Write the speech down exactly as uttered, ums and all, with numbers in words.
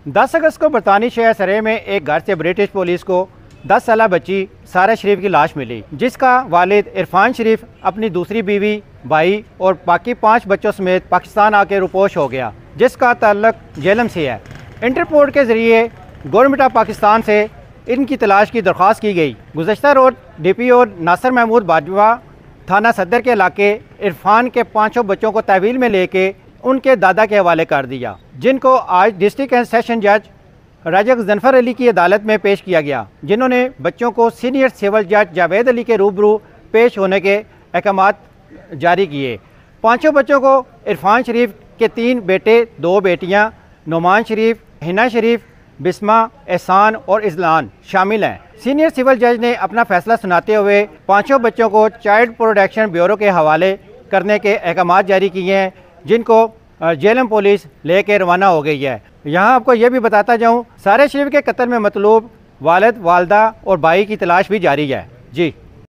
दस अगस्त को बरतानी शहर सरे में एक घर से ब्रिटिश पुलिस को दस साल बच्ची सारा शरीफ की लाश मिली, जिसका वालिद इरफान शरीफ अपनी दूसरी बीवी, भाई और बाकी पाँच बच्चों समेत पाकिस्तान आके रुपोश हो गया, जिसका ताल्लुक जेलम से है। इंटरपोल के ज़रिए गवर्नमेंट ऑफ पाकिस्तान से इनकी तलाश की दरख्वास्त की गई। गुज़श्ता रोज़ D P O Nasir Mahmood Bajwa थाना सदर के इलाके इरफान के पाँचों बच्चों को तहवील में लेके उनके दादा के हवाले कर दिया, जिनको आज डिस्ट्रिक्ट एंड सेशन जज राजा गजनफर अली की अदालत में पेश किया गया, जिन्होंने बच्चों को सीनियर सिविल जज जावेद अली के रूबरू पेश होने के अहकामात जारी किए। पाँचों बच्चों को इरफान शरीफ के तीन बेटे, दो बेटियां, नुमान शरीफ, हिना शरीफ, बिस्मा, एहसान और इज़लान शामिल हैं। सीनियर सिविल जज ने अपना फैसला सुनाते हुए पाँचों बच्चों को चाइल्ड प्रोटेक्शन ब्यूरो के हवाले करने के अहकामात जारी किए हैं, जिनको जेलम पुलिस लेके रवाना हो गई है। यहाँ आपको ये भी बताता जाऊँ, सारे शरीफ के कत्ल में मतलूब वालिद, वालदा और भाई की तलाश भी जारी है। जी।